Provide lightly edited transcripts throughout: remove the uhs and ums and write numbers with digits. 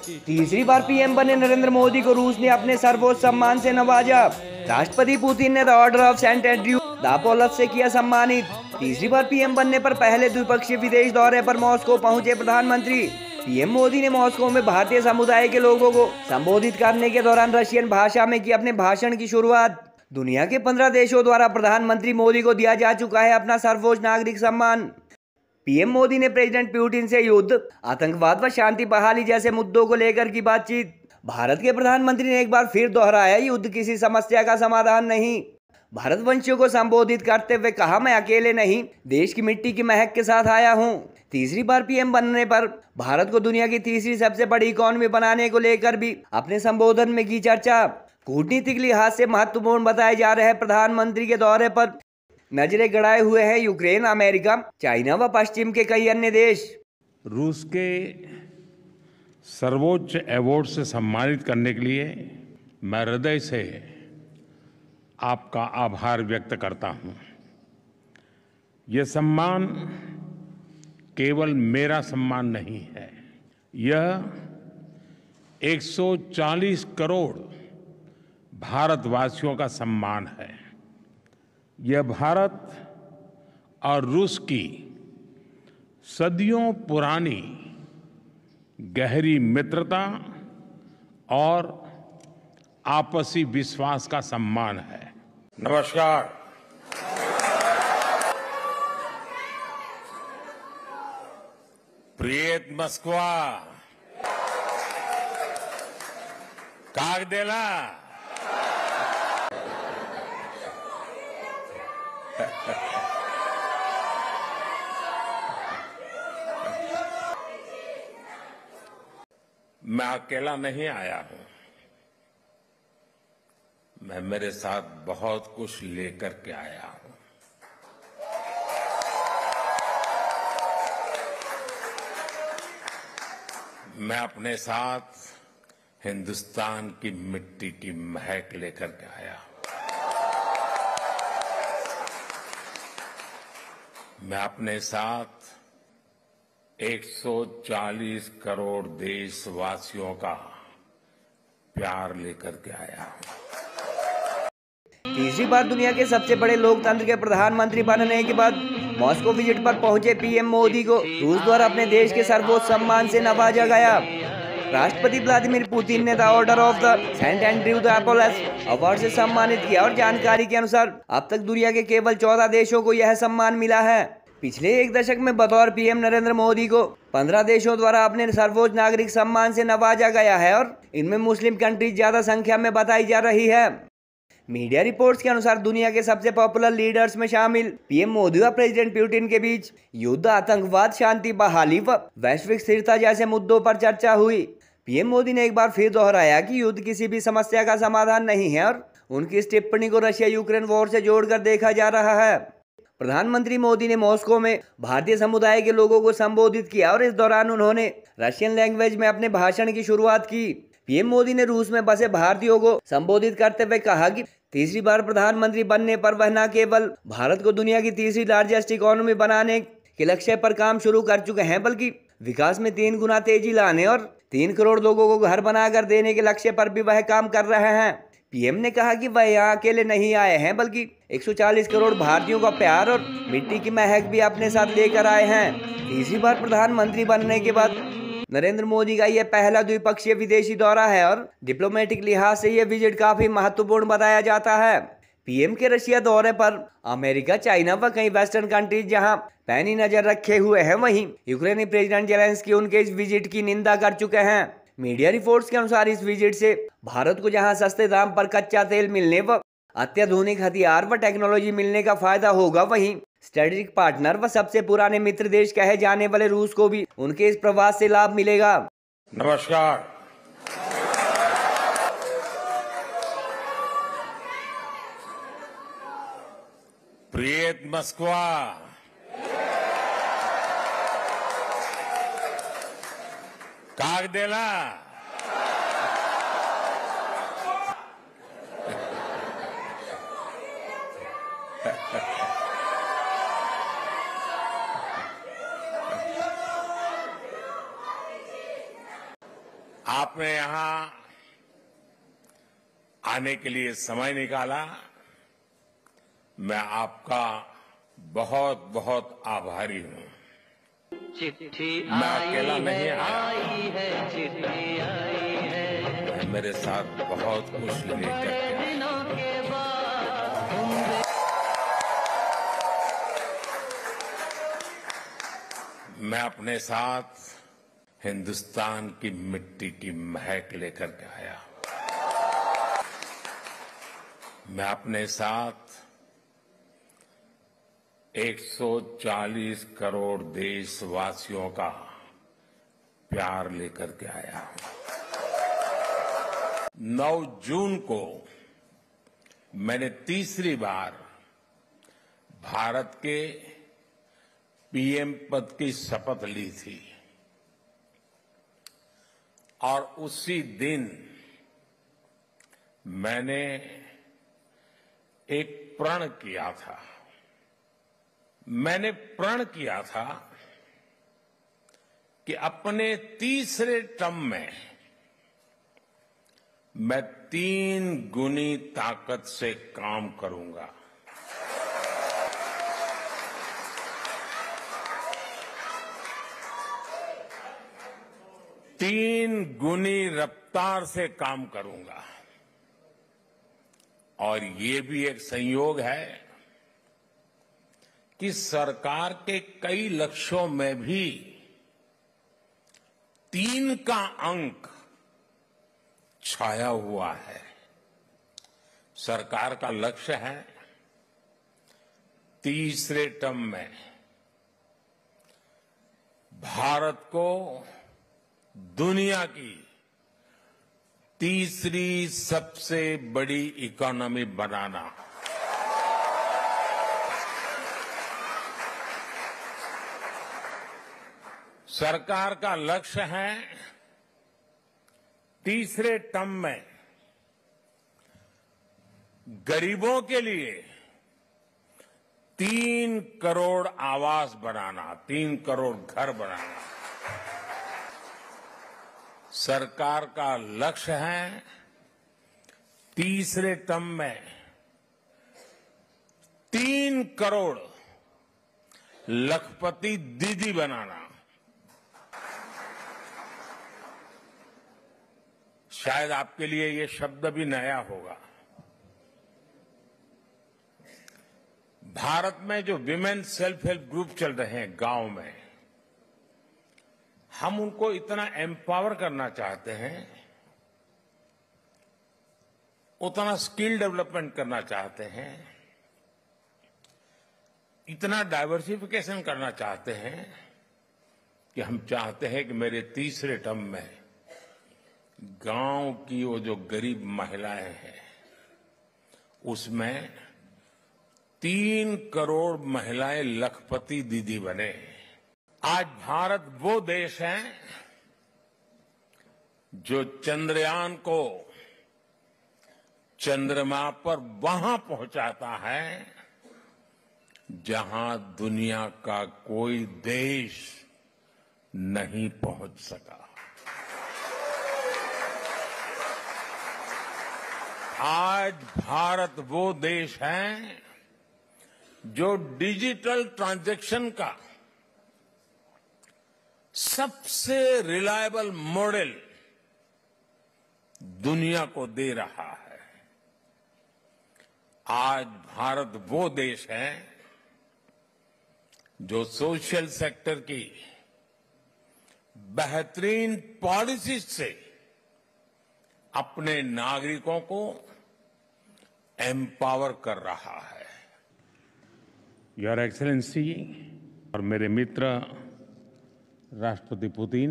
तीसरी बार पीएम बने नरेंद्र मोदी को रूस ने अपने सर्वोच्च सम्मान से नवाजा। राष्ट्रपति पुतिन ने the order of Saint Andrew the अपोलोस से किया सम्मानित। तीसरी बार पीएम बनने पर पहले द्विपक्षीय विदेश दौरे पर मॉस्को पहुंचे प्रधानमंत्री। पीएम मोदी ने मॉस्को में भारतीय समुदाय के लोगों को संबोधित करने के दौरान रशियन भाषा में की अपने भाषण की शुरुआत। दुनिया के 15 देशों द्वारा प्रधानमंत्री मोदी को दिया जा चुका है अपना सर्वोच्च नागरिक सम्मान। पीएम मोदी ने प्रेसिडेंट पुतिन से युद्ध, आतंकवाद व शांति बहाली जैसे मुद्दों को लेकर की बातचीत। भारत के प्रधानमंत्री ने एक बार फिर दोहराया, युद्ध किसी समस्या का समाधान नहीं। भारतवंशियों को संबोधित करते हुए कहा, मैं अकेले नहीं, देश की मिट्टी की महक के साथ आया हूं। तीसरी बार पीएम बनने पर भारत को दुनिया की तीसरी सबसे बड़ी इकोनॉमी बनाने को लेकर भी अपने संबोधन में की चर्चा। कूटनीतिक लिहाज से महत्वपूर्ण बताए जा रहे प्रधानमंत्री के दौरे पर नजरें गड़ाए हुए हैं यूक्रेन, अमेरिका, चाइना व पश्चिम के कई अन्य देश। रूस के सर्वोच्च अवार्ड से सम्मानित करने के लिए मैं हृदय से आपका आभार व्यक्त करता हूं। यह सम्मान केवल मेरा सम्मान नहीं है, यह 140 करोड़ भारतवासियों का सम्मान है। यह भारत और रूस की सदियों पुरानी गहरी मित्रता और आपसी विश्वास का सम्मान है। नमस्कार। प्रियेत मोस्कवा, कागदेला। मैं अकेला नहीं आया हूं, मैं मेरे साथ बहुत कुछ लेकर के आया हूं। मैं अपने साथ हिंदुस्तान की मिट्टी की महक लेकर के आया हूं। मैं अपने साथ 140 करोड़ देशवासियों का प्यार लेकर के आया हूं। तीसरी बार दुनिया के सबसे बड़े लोकतंत्र के प्रधानमंत्री बनने के बाद मॉस्को विजिट पर पहुंचे पीएम मोदी को रूस द्वारा अपने देश के सर्वोच्च सम्मान से नवाजा गया। राष्ट्रपति व्लादिमीर पुतिन ने the order of the Saint Andrew the अपोलोस अवार्ड से सम्मानित किया और जानकारी के अनुसार अब तक दुनिया के केवल 14 देशों को यह सम्मान मिला है। पिछले एक दशक में बतौर पीएम नरेंद्र मोदी को 15 देशों द्वारा अपने सर्वोच्च नागरिक सम्मान से नवाजा गया है और इनमें मुस्लिम कंट्रीज ज्यादा संख्या में बताई जा रही है। मीडिया रिपोर्ट्स के अनुसार दुनिया के सबसे पॉपुलर लीडर्स में शामिल पीएम मोदी व प्रेसिडेंट पुतिन के बीच युद्ध, आतंकवाद, शांति बहाली व वैश्विक स्थिरता जैसे मुद्दों पर चर्चा हुई। पीएम मोदी ने एक बार फिर दोहराया कि युद्ध किसी भी समस्या का समाधान नहीं है और उनकी इस टिप्पणी को रशिया यूक्रेन वॉर से जोड़कर देखा जा रहा है। प्रधानमंत्री मोदी ने मॉस्को में भारतीय समुदाय के लोगों को संबोधित किया और इस दौरान उन्होंने रशियन लैंग्वेज में अपने भाषण की शुरुआत की। पीएम मोदी ने रूस में बसे भारतीयों को संबोधित करते हुए कहा कि तीसरी बार प्रधानमंत्री बनने पर वह न केवल भारत को दुनिया की तीसरी लार्जेस्ट इकोनॉमी बनाने के लक्ष्य पर काम शुरू कर चुके हैं, बल्कि विकास में 3 गुना तेजी लाने और 3 करोड़ लोगों को घर बनाकर देने के लक्ष्य पर भी वह काम कर रहे हैं। पीएम ने कहा कि वह यहाँ अकेले नहीं आए हैं, बल्कि 140 करोड़ भारतीयों का प्यार और मिट्टी की महक भी अपने साथ लेकर आए हैं। तीसरी बार प्रधानमंत्री बनने के बाद नरेंद्र मोदी का यह पहला द्विपक्षीय विदेशी दौरा है और डिप्लोमेटिक लिहाज से यह विजिट काफी महत्वपूर्ण बताया जाता है। पीएम के रशिया दौरे पर अमेरिका, चाइना व कई वेस्टर्न कंट्रीज जहां पैनी नजर रखे हुए हैं, वहीं यूक्रेनी प्रेसिडेंट जेलेंस्की उनके इस विजिट की निंदा कर चुके हैं। मीडिया रिपोर्ट्स के अनुसार इस विजिट से भारत को जहां सस्ते दाम पर कच्चा तेल मिलने व अत्याधुनिक हथियार व टेक्नोलॉजी मिलने का फायदा होगा, वहीं स्ट्रेटेजिक पार्टनर व सबसे पुराने मित्र देश कहे जाने वाले रूस को भी उनके इस प्रवास से लाभ मिलेगा। नमस्कार। प्रियेत मोस्कवा, कागदेला। आपने यहां आने के लिए समय निकाला। मैं आपका बहुत बहुत आभारी हूं। चिट्ठी मैं अकेला आई नहीं है, आया, आई है, चिट्ठी आई है। मैं मेरे साथ बहुत कुछ लेकर बड़े के आया। दिनों के बाद तुम मैं अपने साथ हिंदुस्तान की मिट्टी की महक लेकर के आया। मैं अपने साथ 140 करोड़ देशवासियों का प्यार लेकर के आया हूं। 9 जून को मैंने तीसरी बार भारत के पीएम पद की शपथ ली थी और उसी दिन मैंने एक प्रण किया था। मैंने प्रण किया था कि अपने तीसरे टर्म में मैं 3 गुनी ताकत से काम करूंगा। तीन गुनी रफ्तार से काम करूंगा। और ये भी एक संयोग है कि सरकार के कई लक्ष्यों में भी 3 का अंक छाया हुआ है। सरकार का लक्ष्य है तीसरे टर्म में भारत को दुनिया की तीसरी सबसे बड़ी इकोनॉमी बनाना। सरकार का लक्ष्य है तीसरे टर्म में गरीबों के लिए 3 करोड़ आवास बनाना, 3 करोड़ घर बनाना। सरकार का लक्ष्य है तीसरे टर्म में 3 करोड़ लखपति दीदी बनाना। शायद आपके लिए ये शब्द भी नया होगा। भारत में जो विमेन सेल्फ हेल्प ग्रुप चल रहे हैं गांव में, हम उनको इतना एम्पावर करना चाहते हैं, उतना स्किल डेवलपमेंट करना चाहते हैं, इतना डाइवर्सिफिकेशन करना चाहते हैं कि हम चाहते हैं कि मेरे तीसरे टर्म में गांव की वो जो गरीब महिलाएं हैं उसमें 3 करोड़ महिलाएं लखपति दीदी बने। आज भारत वो देश है जो चंद्रयान को चंद्रमा पर वहां पहुंचाता है जहां दुनिया का कोई देश नहीं पहुंच सका। आज भारत वो देश है जो डिजिटल ट्रांजैक्शन का सबसे रिलायबल मॉडल दुनिया को दे रहा है। आज भारत वो देश है जो सोशल सेक्टर की बेहतरीन पॉलिसी से अपने नागरिकों को एम्पावर कर रहा है। योर एक्सेलेंसी और मेरे मित्र राष्ट्रपति पुतिन,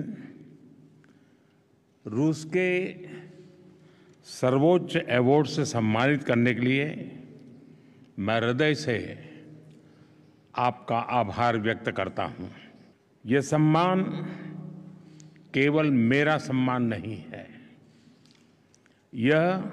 रूस के सर्वोच्च अवार्ड से सम्मानित करने के लिए मैं हृदय से आपका आभार व्यक्त करता हूं। यह सम्मान केवल मेरा सम्मान नहीं है, यह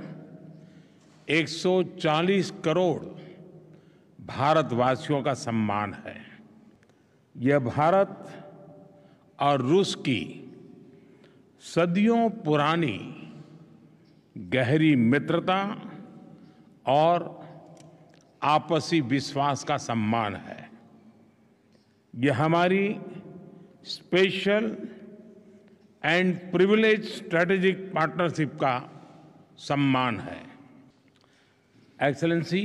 140 करोड़ भारतवासियों का सम्मान है। यह भारत और रूस की सदियों पुरानी गहरी मित्रता और आपसी विश्वास का सम्मान है। यह हमारी special and privilege strategic partnership का सम्मान है। एक्सेलेंसी,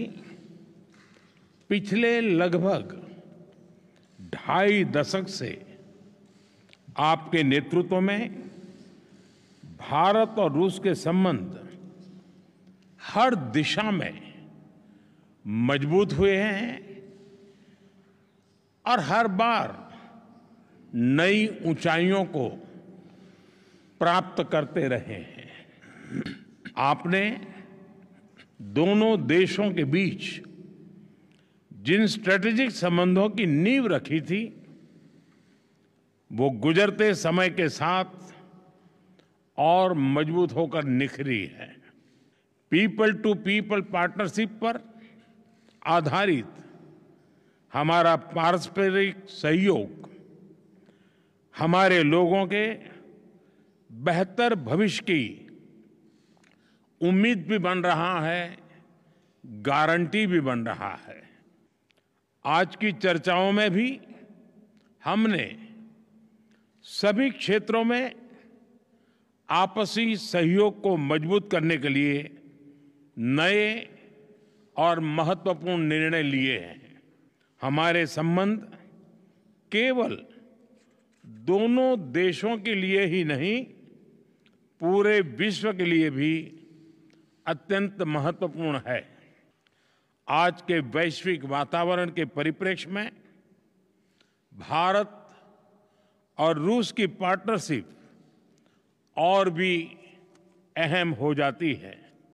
पिछले लगभग 2.5 दशक से आपके नेतृत्व में भारत और रूस के संबंध हर दिशा में मजबूत हुए हैं और हर बार नई ऊंचाइयों को प्राप्त करते रहे हैं। आपने दोनों देशों के बीच जिन स्ट्रेटेजिक संबंधों की नींव रखी थी, वो गुजरते समय के साथ और मजबूत होकर निखरी है। पीपल टू पीपल पार्टनरशिप पर आधारित हमारा पारस्परिक सहयोग हमारे लोगों के बेहतर भविष्य की उम्मीद भी बन रहा है, गारंटी भी बन रहा है। आज की चर्चाओं में भी हमने सभी क्षेत्रों में आपसी सहयोग को मजबूत करने के लिए नए और महत्वपूर्ण निर्णय लिए हैं। हमारे संबंध केवल दोनों देशों के लिए ही नहीं, पूरे विश्व के लिए भी अत्यंत महत्वपूर्ण है। आज के वैश्विक वातावरण के परिप्रेक्ष्य में भारत और रूस की पार्टनरशिप और भी अहम हो जाती है।